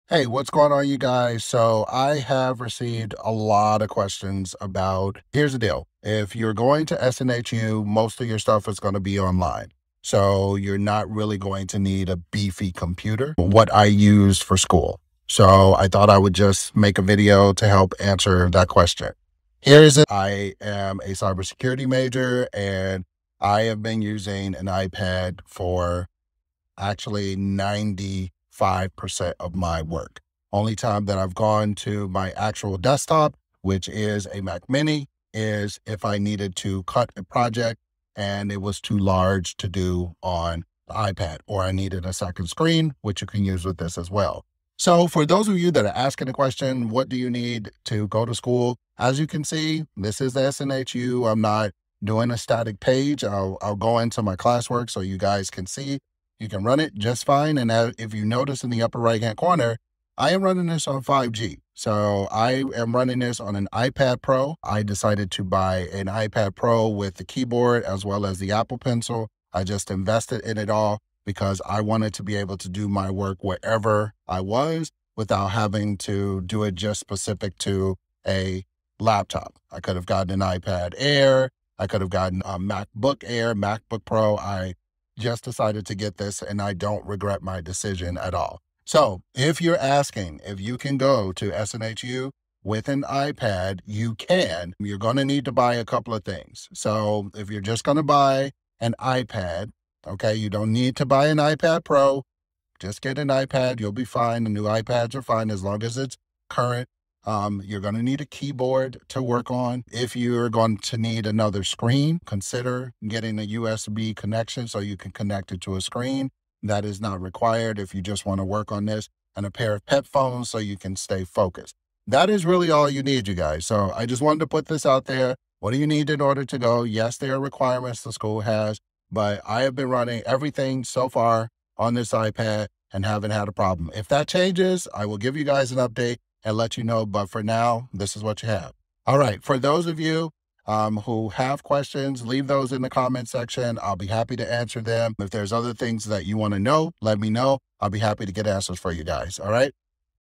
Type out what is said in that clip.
Hey, what's going on, you guys? So I have received a lot of questions about, here's the deal. If you're going to SNHU, most of your stuff is going to be online. So you're not really going to need a beefy computer, what I use for school. So I thought I would just make a video to help answer that question. Here is it. I am a cybersecurity major and I have been using an iPad for actually 95% of my work. Only time that I've gone to my actual desktop, which is a Mac Mini, is if I needed to cut a project and it was too large to do on the iPad, or I needed a second screen, which you can use with this as well. So for those of you that are asking the question, what do you need to go to school? As you can see, this is the SNHU. I'm not doing a static page. I'll go into my classwork so you guys can see. You can run it just fine. And if you notice in the upper right-hand corner, I am running this on 5G. So I am running this on an iPad Pro. I decided to buy an iPad Pro with the keyboard as well as the Apple Pencil. I just invested in it all because I wanted to be able to do my work wherever I was without having to do it just specific to a laptop. I could have gotten an iPad Air. I could have gotten a MacBook Air, MacBook Pro. I just decided to get this and I don't regret my decision at all. So if you're asking if you can go to SNHU with an iPad, you can. You're going to need to buy a couple of things. So if you're just going to buy an iPad, okay, you don't need to buy an iPad Pro. Just get an iPad. You'll be fine. The new iPads are fine as long as it's current. You're going to need a keyboard to work on. If you're going to need another screen, consider getting a USB connection so you can connect it to a screen. That is not required if you just want to work on this, and a pair of headphones so you can stay focused. That is really all you need, you guys. So I just wanted to put this out there. What do you need in order to go? Yes, there are requirements the school has, but I have been running everything so far on this iPad and haven't had a problem. If that changes, I will give you guys an update and let you know. But for now, this is what you have. All right. For those of you who have questions, leave those in the comment section. I'll be happy to answer them. If there's other things that you want to know, let me know. I'll be happy to get answers for you guys. All right.